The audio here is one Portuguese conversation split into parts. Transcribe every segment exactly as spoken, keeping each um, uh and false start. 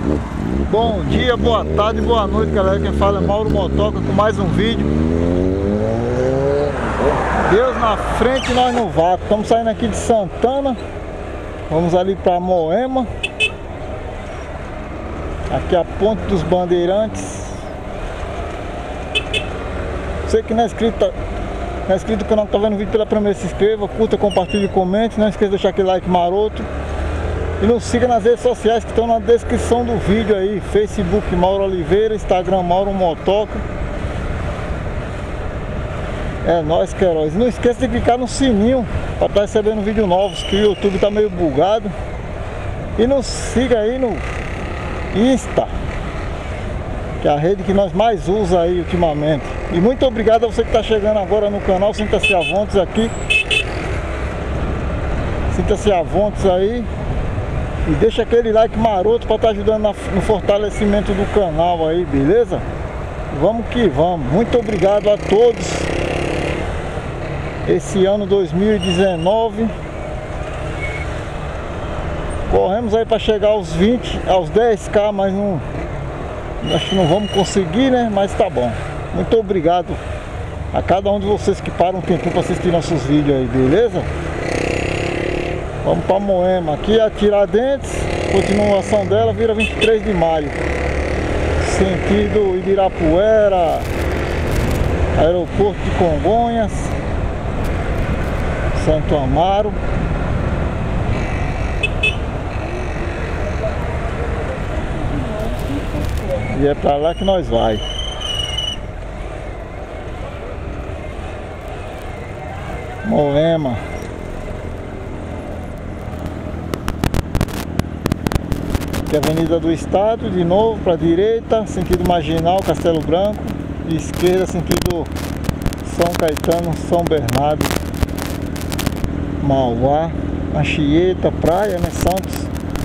Bom dia, boa tarde, boa noite, galera. Quem fala é Mauro Motoca com mais um vídeo. Deus na frente, nós no vácuo. Estamos saindo aqui de Santana. Vamos ali para Moema. Aqui a Ponte dos Bandeirantes. Você que não é inscrito, não é inscrito no canal, que está vendo o vídeo pela primeira, se inscreva, curta, compartilhe e comente. Não esqueça de deixar aquele like maroto. E nos siga nas redes sociais que estão na descrição do vídeo aí. Facebook Mauro Oliveira, Instagram Mauro Motoca. É nóis, Queiroz. Não esqueça de clicar no sininho para estar recebendo vídeos novos, que o YouTube tá meio bugado. E nos siga aí no Insta, que é a rede que nós mais usa aí ultimamente. E muito obrigado a você que está chegando agora no canal. Sinta-se à vontade aqui. Sinta-se à vontade aí. E deixa aquele like maroto para estar ajudando no fortalecimento do canal aí, beleza? Vamos que vamos. Muito obrigado a todos. Esse ano dois mil e dezenove corremos aí para chegar aos vinte, aos dez K, mas não, acho que não vamos conseguir, né? Mas tá bom. Muito obrigado a cada um de vocês que param um tempo para assistir nossos vídeos aí, beleza? Vamos para Moema. Aqui a Tiradentes, continuação dela vira vinte e três de maio, sentido Ibirapuera, aeroporto de Congonhas, Santo Amaro. E é pra lá que nós vai. Moema. Aqui é a Avenida do Estado, de novo para a direita, sentido Marginal, Castelo Branco, e esquerda, sentido São Caetano, São Bernardo, Mauá, Anchieta, Praia, né, Santos.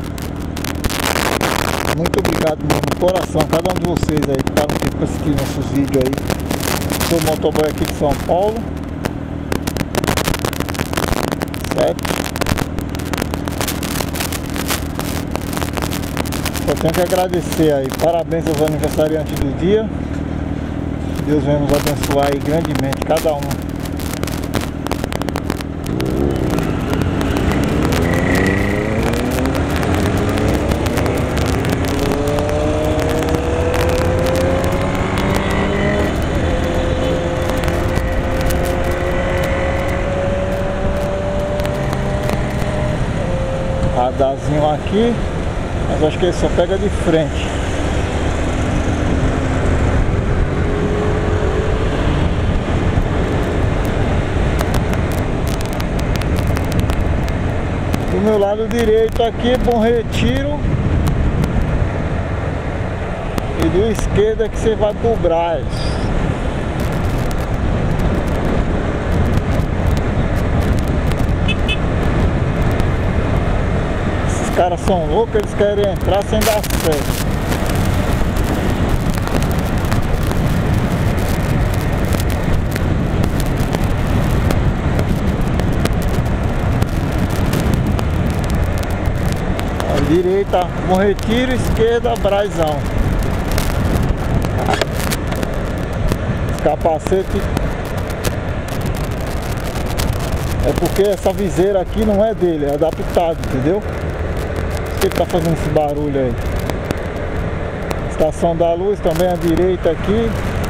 Muito obrigado mesmo, de coração, cada um de vocês aí que está no tempo para assistir nossos vídeos aí. Sou motoboy aqui de São Paulo, certo? Só tenho que agradecer aí, parabéns aos aniversariantes do dia. Deus venha nos abençoar aí grandemente, cada um. Radarzinho aqui, mas acho que ele só pega de frente. Do meu lado direito aqui, Bom Retiro. E do esquerdo é que você vai pro Brás. Os caras são loucos, eles querem entrar sem dar certo. A direita, Bom Retiro, esquerda, Brazão. Esse capacete é porque essa viseira aqui não é dele, é adaptado, entendeu? Ele tá fazendo esse barulho aí. Estação da Luz também à direita aqui.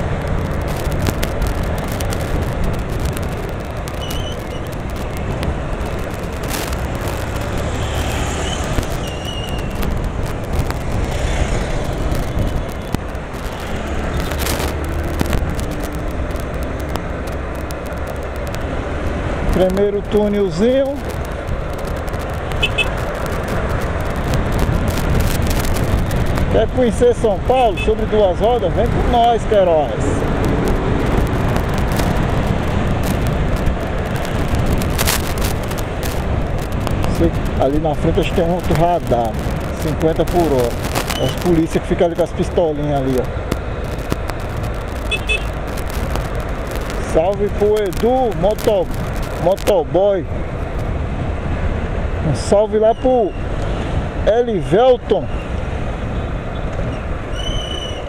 Primeiro túnelzinho. Quer conhecer São Paulo sobre duas rodas? Vem com nós, Queiroz. Ali na frente acho que tem um outro radar, cinquenta por hora. As polícias que ficam ali com as pistolinhas ali, ó. Salve pro Edu, moto, motoboy. Um salve lá pro Elivelton.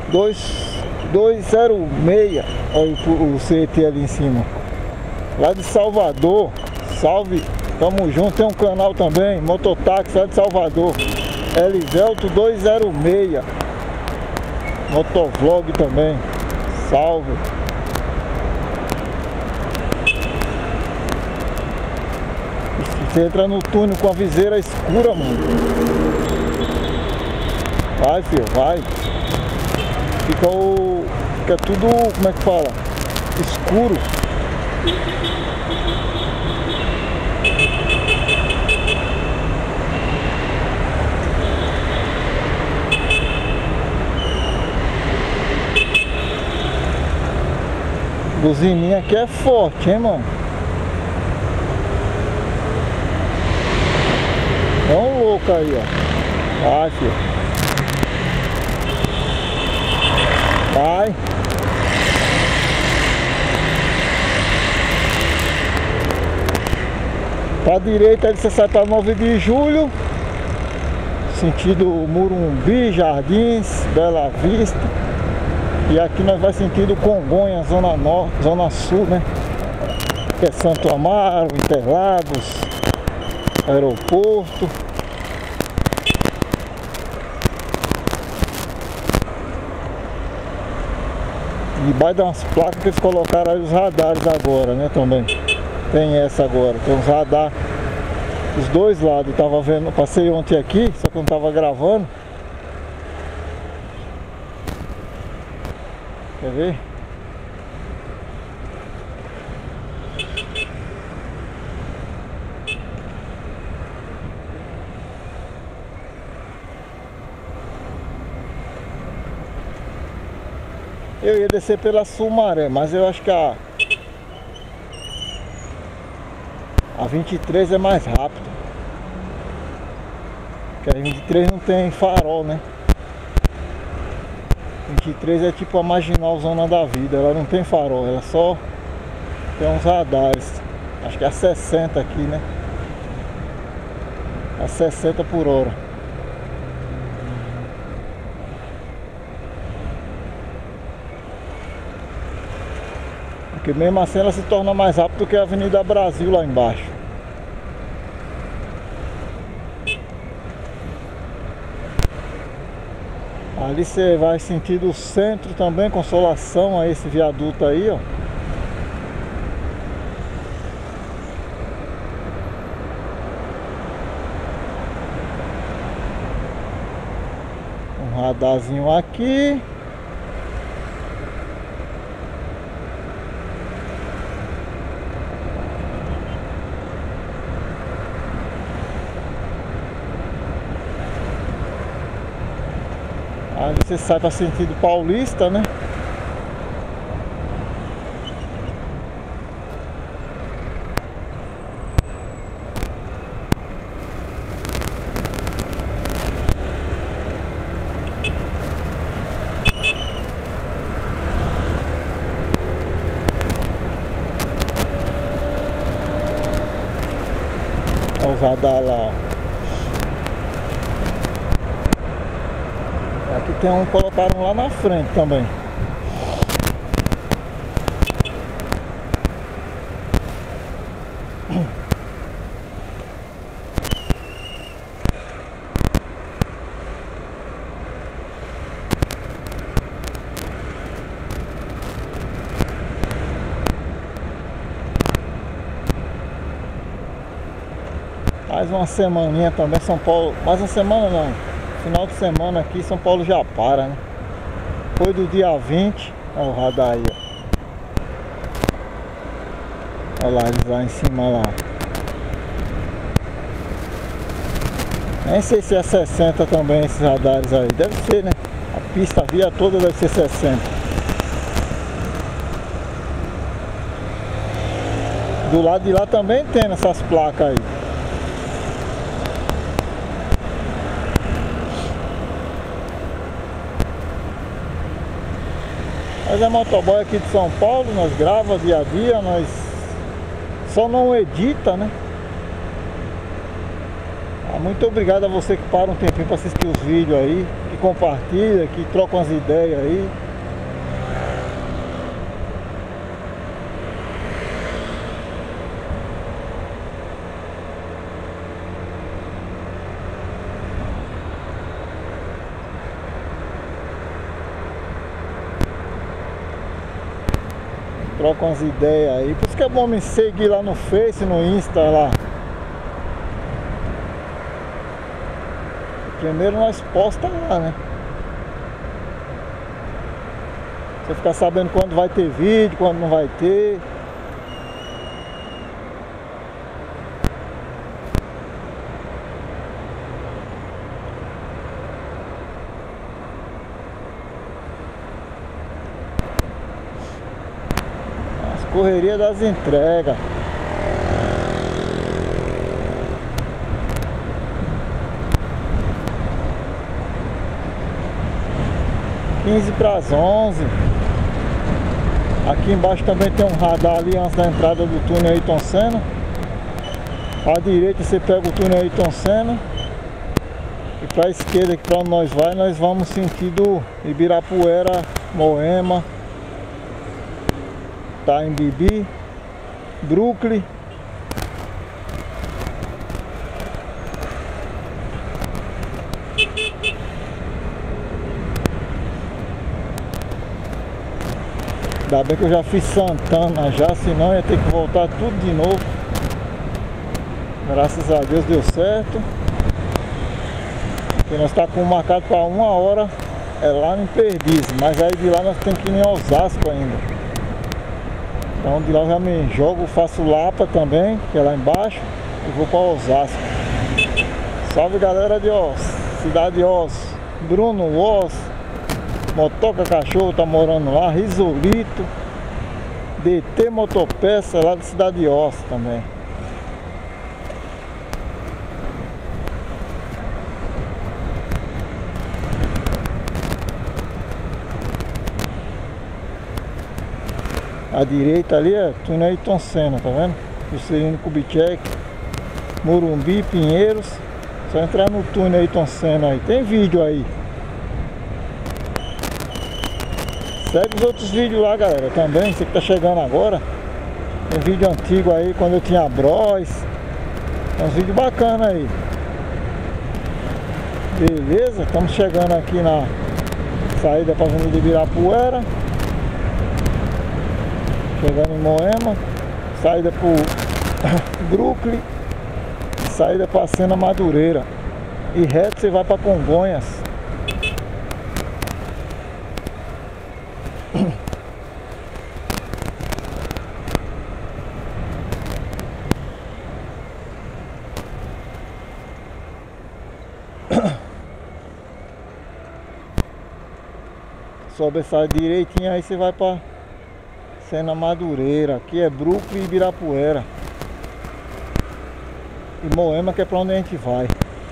dois zero seis. Olha o C T ali em cima. Lá de Salvador. Salve, tamo junto. Tem um canal também, Mototáxi lá de Salvador. Elivelto dois zero seis. Motovlog também. Salve. Você entra no túnel com a viseira escura, mano. Vai, filho, vai. Fica o... Fica tudo, como é que fala? Escuro. Buzininha aqui é forte, hein, mano? É um louco aí, ó. Vai, filho. Vai. Pra direita aí você sai para nove de julho. Sentido Murumbi, Jardins, Bela Vista. E aqui nós vai sentido Congonhas, Zona Norte, Zona Sul, né? Que é Santo Amaro, Interlagos, Aeroporto. E debaixo das placas que eles colocaram aí os radares agora, né? Também tem essa agora, tem uns radares dos dois lados. Eu tava vendo, passei ontem aqui, só que eu não tava gravando. Quer ver? Eu ia descer pela Sumaré, mas eu acho que a a vinte e três é mais rápido. Porque a vinte e três não tem farol, né? vinte e três é tipo a marginal zona da vida, ela não tem farol, ela só tem uns radares. Acho que é a sessenta aqui, né? A sessenta por hora. Porque mesmo assim ela se torna mais rápida do que a Avenida Brasil lá embaixo. Ali você vai sentindo o centro também, Consolação, a esse viaduto aí, ó. Um radarzinho aqui. Aí você sai para sentido Paulista, né? Olha os radar lá, ó. Aqui tem um, colocaram lá na frente também. Mais uma semaninha também, São Paulo. Mais uma semana não. Final de semana aqui, São Paulo já para, né? Foi do dia vinte. Olha o radar aí, ó. Olha lá, eles lá em cima lá. Nem sei se é sessenta também esses radares aí. Deve ser, né? A pista, a via toda deve ser sessenta. Do lado de lá também tem essas placas aí. Nós é motoboy aqui de São Paulo, nós grava dia a dia, nós só não edita, né? Ah, muito obrigado a você que para um tempinho para assistir os vídeos aí, que compartilha, que troca umas ideias aí. Troca umas ideias aí. Por isso que é bom me seguir lá no Face, no Insta lá. Primeiro nós posta lá, né? Você ficar sabendo quando vai ter vídeo, quando não vai ter. As correrias das entregas. quinze para as onze. Aqui embaixo também tem um radar ali antes da entrada do túnel Ayrton Senna. À direita você pega o túnel Ayrton Senna. E para a esquerda, que para onde nós vai, nós vamos sentido Ibirapuera, Moema, Itaim-Bibi, Brooklyn. Ainda bem que eu já fiz Santana já, senão ia ter que voltar tudo de novo. Graças a Deus deu certo. Porque nós está com um marcado para uma hora, é lá em Perdizes, mas aí de lá nós temos que ir em Osasco ainda. Então de lá eu já me jogo, faço Lapa também, que é lá embaixo, e vou para Osasco. Salve galera de Oz, cidade de Oz, Bruno Oz, Motoca Cachorro tá morando lá, Risolito, D T Motopeça lá da cidade de Oz também. À direita ali é túnel Ayrton Senna, tá vendo? Juscelino Kubitschek, Morumbi, Pinheiros. Só entrar no túnel Ayrton Senna aí, tem vídeo aí. Segue os outros vídeos lá, galera, também, você que tá chegando agora. Tem vídeo antigo aí, quando eu tinha Bros. Tem uns vídeos bacanas aí. Beleza, estamos chegando aqui na saída para a Avenida Ibirapuera. Chegando em Moema. Saída para Brooklyn. Saída para Sena Madureira. E reto você vai para Congonhas. Sobe essa direitinho, aí você vai para Sena Madureira. Aqui é Brooklyn e Ibirapuera. E Moema, que é para onde a gente vai.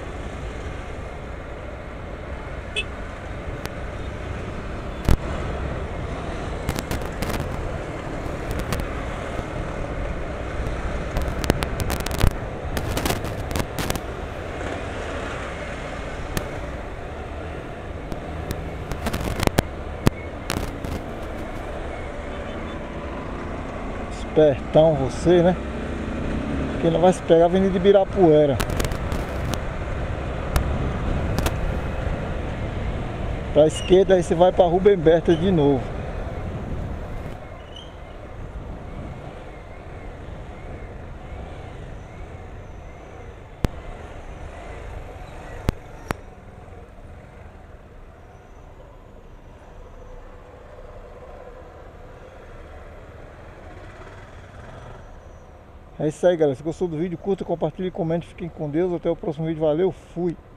Espertão você, né? Porque não vai se pegar a Avenida Ibirapuera. Pra esquerda aí você vai pra Rubem Berta de novo. É isso aí, galera. Se gostou do vídeo, curta, compartilhe, comente. Fiquem com Deus. Até o próximo vídeo. Valeu, fui!